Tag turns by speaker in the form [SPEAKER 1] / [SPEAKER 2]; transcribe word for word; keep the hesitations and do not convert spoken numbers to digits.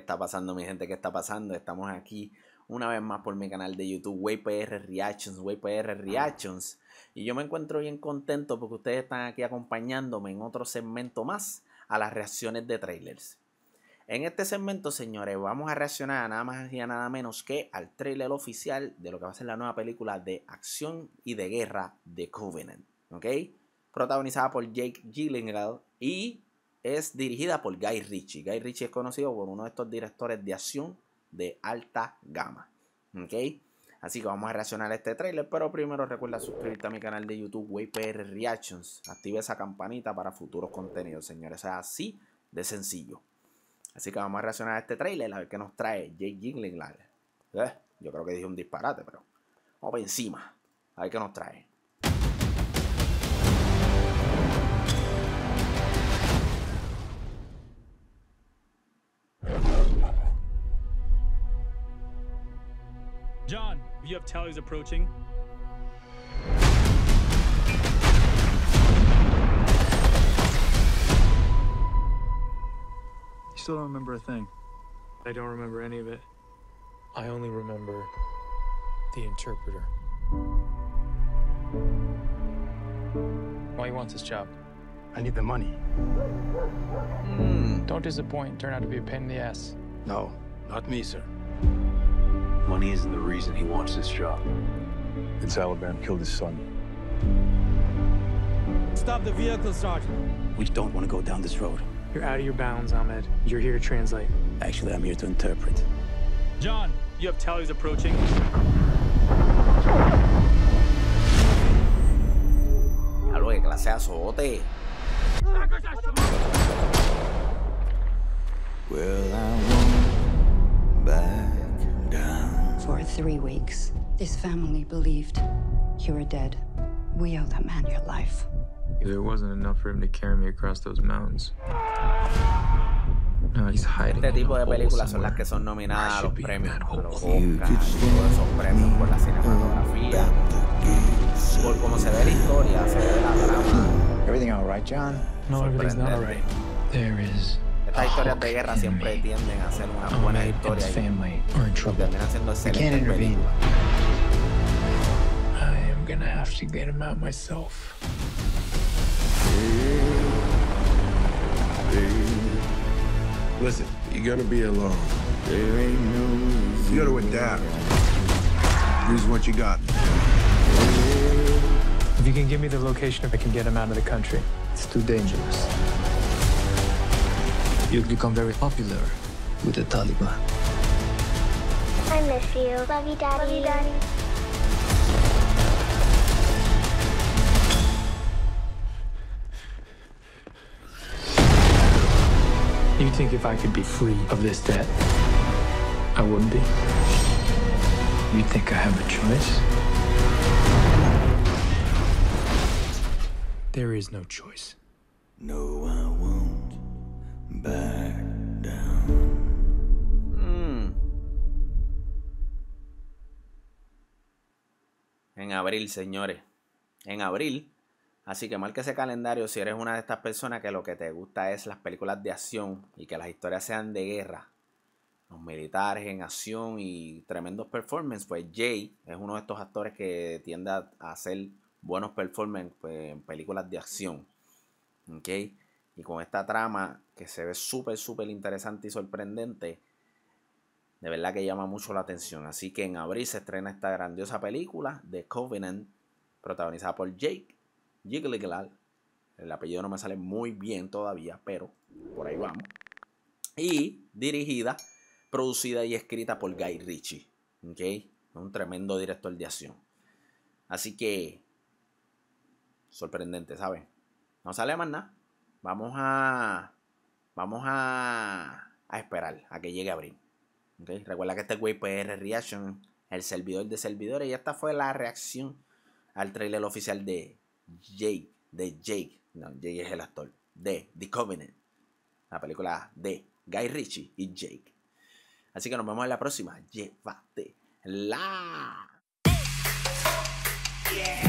[SPEAKER 1] está pasando, mi gente? ¿Qué está pasando? Estamos aquí una vez más por mi canal de YouTube, W P R Reactions, W P R Reactions. Y yo me encuentro bien contento porque ustedes están aquí acompañándome en otro segmento más a las reacciones de trailers. En este segmento, señores, vamos a reaccionar a nada más y a nada menos que al trailer oficial de lo que va a ser la nueva película de acción y de guerra de Covenant, ¿ok? Protagonizada por Jake Gyllenhaal y es dirigida por Guy Ritchie. Guy Ritchie es conocido por uno de estos directores de acción de alta gama, ¿ok? Así que vamos a reaccionar a este trailer, pero primero recuerda suscribirte a mi canal de YouTube, W P R Reactions. Activa esa campanita para futuros contenidos, señores. Es así de sencillo. Así que vamos a reaccionar a este trailer, a ver qué nos trae Jake Gyllenhaal. Eh, yo creo que dije un disparate, pero vamos por encima, a ver qué nos trae.
[SPEAKER 2] John, you have tallies approaching.
[SPEAKER 3] You still don't remember a thing.
[SPEAKER 2] I don't remember any of it.
[SPEAKER 4] I only remember the interpreter. Why he wants this job?
[SPEAKER 3] I need the money.
[SPEAKER 1] Mm.
[SPEAKER 4] Don't disappoint and turn out to be a pain in the ass.
[SPEAKER 3] No, not me, sir.
[SPEAKER 5] Money isn't the reason he wants this job.
[SPEAKER 3] It's Alabama killed his son.
[SPEAKER 2] Stop the vehicle, Sergeant.
[SPEAKER 6] We don't want to go down this road.
[SPEAKER 2] You're out of your bounds, Ahmed. You're here to translate.
[SPEAKER 6] Actually, I'm here to interpret.
[SPEAKER 2] John, you have tallies approaching.
[SPEAKER 1] Algo de clase azote.
[SPEAKER 7] Well, I won't back down.
[SPEAKER 8] For three weeks, this family believed you were dead. We owe that man your life.
[SPEAKER 4] There wasn't enough for him to carry me across those mountains. No, he's hiding.
[SPEAKER 1] Este tipo de películas son las que son nominadas a los premios, a los Oscars, y todos esos premios por la cinematografía, por cómo se ve la historia, se ve la trama.
[SPEAKER 6] Everything all right, John?
[SPEAKER 4] No, everything's not all right. There is.
[SPEAKER 1] Estas historias de guerra siempre tienden a ser una buena historia y
[SPEAKER 4] family are in trouble.
[SPEAKER 1] terminan siendo
[SPEAKER 6] can't
[SPEAKER 1] excelentes
[SPEAKER 6] intervene.
[SPEAKER 1] películas.
[SPEAKER 4] I am gonna have to get him out myself.
[SPEAKER 9] Listen, you're gonna be alone. There ain't no you gotta adapt. Use what you got.
[SPEAKER 4] If you can give me the location, if I can get him out of the country.
[SPEAKER 6] It's too dangerous. You've become very popular with the Taliban.
[SPEAKER 10] I miss you. Love you, Daddy. Love you, Daddy.
[SPEAKER 4] You think if I could be free of this debt, I wouldn't be? You think I have a choice? There is no choice.
[SPEAKER 7] No, I won't back down.
[SPEAKER 1] Mm. En abril, señores. En abril. Así que marque ese calendario si eres una de estas personas que lo que te gusta es las películas de acción y que las historias sean de guerra. Los militares en acción y tremendos performances. Pues Jay es uno de estos actores que tiende a hacer buenos performances pues, en películas de acción. ¿Ok? Y con esta trama que se ve súper, súper interesante y sorprendente, de verdad que llama mucho la atención. Así que en abril se estrena esta grandiosa película de Covenant, protagonizada por Jake Gyllenhaal. El apellido no me sale muy bien todavía, pero por ahí vamos. Y dirigida, producida y escrita por Guy Ritchie. ¿Ok? Un tremendo director de acción. Así que, sorprendente, ¿saben? No sale más nada. Vamos a, vamos a, a esperar a que llegue abril. ¿Okay? Recuerda que este es W P R Reaction, el servidor de servidores. Y esta fue la reacción al trailer oficial de Jake, de Jake, no, Jake es el actor, de The Covenant, la película de Guy Ritchie y Jake. Así que nos vemos en la próxima. Llévate la. Yeah.